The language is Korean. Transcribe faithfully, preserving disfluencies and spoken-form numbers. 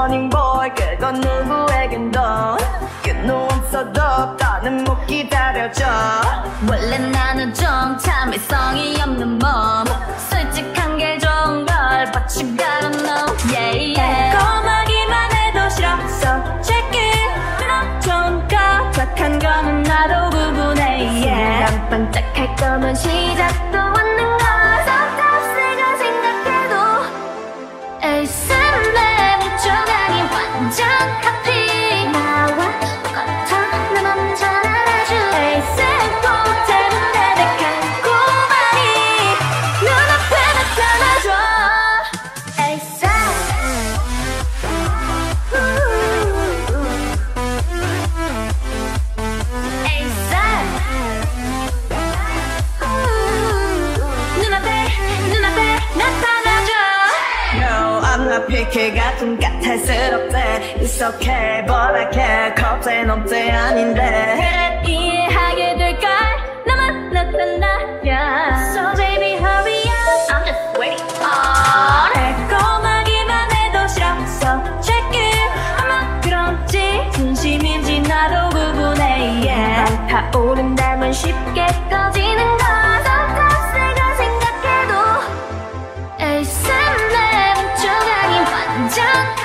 running boy 그건 누구에겐 더 You know I'm so dope 더는 못 기다려줘 원래 나는 좀 참을성이 없는 몸 솔직한 게 좋은 걸 But you gotta know yeah yeah 달콤하기만 해도 싫어 So check it 그럼 좋은 거 착한 거는 나도 구분해 yeah 난 반짝할 거면 시작도 않는 걸 내가 생각해도 에이쌤 내 무조건이 완전 카피 나와 똑같아 나만 잘 알아줘 에이쌤 포템은 내백하고만이 눈앞에 나타나줘 에이쌤 에이쌤 눈앞에 눈앞에 나타나줘 No, I'm not picky 좀 까탈스럽대 It's okay, but I can't 겁대 놈대 아닌데 그래 이해하게 될걸 나만 나타나야 So baby hurry up I'm just waiting on 달콤하기만 해도 싫어 So check it 아마 그런지 진심인지 나도 구분해 yeah 난 타오른다면 쉽게 꺼지는 걸 Sometimes 내가 생각해도 에이쌤 내 무조건이 완전